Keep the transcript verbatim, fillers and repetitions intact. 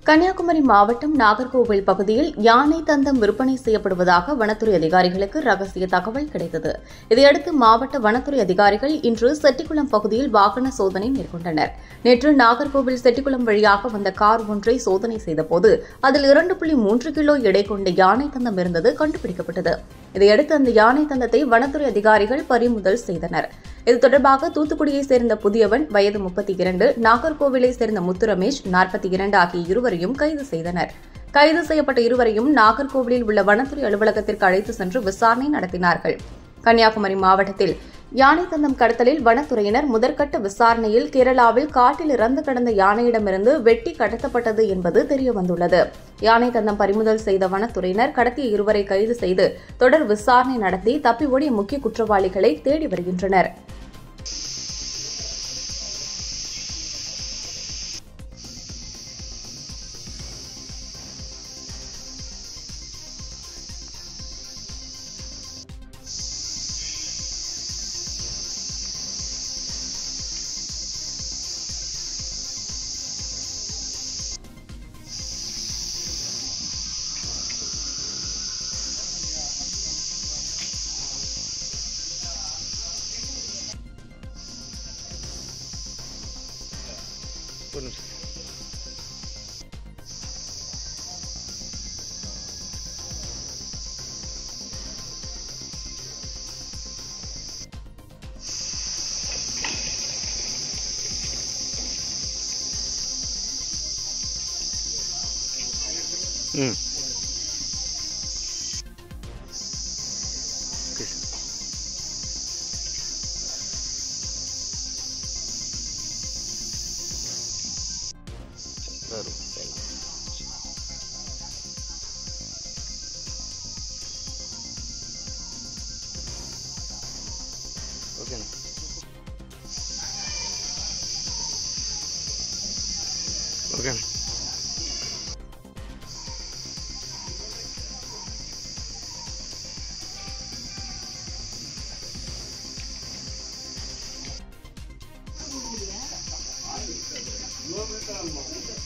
கன்னியாகுமரி மாவட்டம் நாகர்கோவில் பகுதியில் யானை தந்தம் விற்பனை செய்யப்படுவதாக வனத்துறை அதிகாரிகளுக்கு ரகசிய தகவல் கிடைத்தது. இதையடுத்து மாவட்ட வனத்துறை அதிகாரிகள் இன்று செட்டிக்குளம் பகுதியில் வாகன சோதனை மேற்கொண்டனர். நேற்று நாகர்கோவில் செட்டிக்குளம் வழியாக வந்த கார் ஒன்றை சோதனை செய்தபோது அதில் இரண்டு புள்ளி மூன்று கிலோ எடை கொண்ட யானை தந்தம் இருந்தது கண்டுபிடிக்கப்பட்டது. இதையடுத்து அந்த யானை தந்தத்தை வனத்துறை அதிகாரிகள் பறிமுதல் செய்தனர். இது தொடர்பாக தூத்துக்குடியைச் சேர்ந்த புதியவன் வயது முப்பத்தி இரண்டு, நாகர்கோவிலைச் சேர்ந்த முத்துரமேஷ் நாற்பத்தி இரண்டு ஆகிய இருவரையும் கைது செய்தனர். கைது செய்யப்பட்ட இருவரையும் நாகர்கோவிலில் உள்ள வனத்துறை அலுவலகத்திற்கு அழைத்து சென்று விசாரணை நடத்தினார்கள். கன்னியாகுமரி மாவட்டத்தில் யானை தந்தம் கடத்தலில் வனத்துறையினர் முதற்கட்ட விசாரணையில் கேரளாவில் காட்டில் இறந்து கிடந்த யானையிடமிருந்து வெட்டி கடத்தப்பட்டது என்பது தெரியவந்துள்ளது. யானை தந்தம் பறிமுதல் செய்த வனத்துறையினர் கடத்திய இருவரை கைது செய்து தொடர் விசாரணை நடத்தி தப்பி ஓடிய முக்கிய குற்றவாளிகளை தேடி வருகின்றனர். ம் ஓகேண்ணா ஓகேண்ணா Dua meter.